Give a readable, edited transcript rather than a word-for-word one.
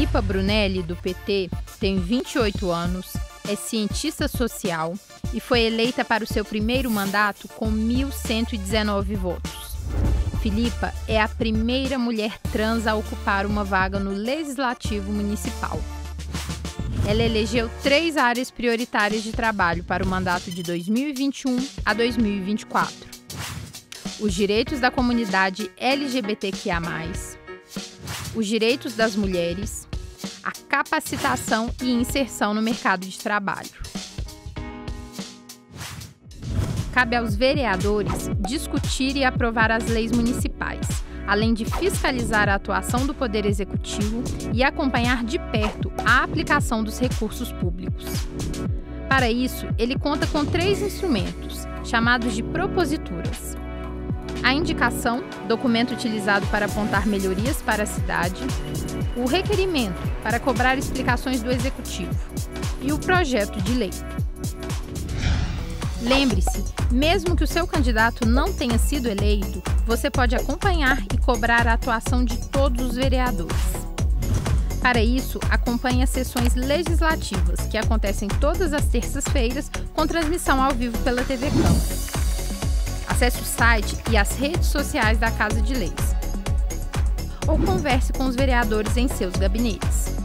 Filipa Brunelli, do PT, tem 28 anos, é cientista social e foi eleita para o seu primeiro mandato com 1.119 votos. Filipa é a primeira mulher trans a ocupar uma vaga no Legislativo Municipal. Ela elegeu 3 áreas prioritárias de trabalho para o mandato de 2021 a 2024. Os direitos da comunidade LGBTQIA+, os direitos das mulheres, a capacitação e inserção no mercado de trabalho. Cabe aos vereadores discutir e aprovar as leis municipais, além de fiscalizar a atuação do Poder Executivo e acompanhar de perto a aplicação dos recursos públicos. Para isso, ele conta com 3 instrumentos, chamados de proposituras. A indicação, documento utilizado para apontar melhorias para a cidade, o requerimento, para cobrar explicações do Executivo, e o projeto de lei. Lembre-se, mesmo que o seu candidato não tenha sido eleito, você pode acompanhar e cobrar a atuação de todos os vereadores. Para isso, acompanhe as sessões legislativas, que acontecem todas as terças-feiras, com transmissão ao vivo pela TV Câmara. Acesse o site e as redes sociais da Casa de Leis. Ou converse com os vereadores em seus gabinetes.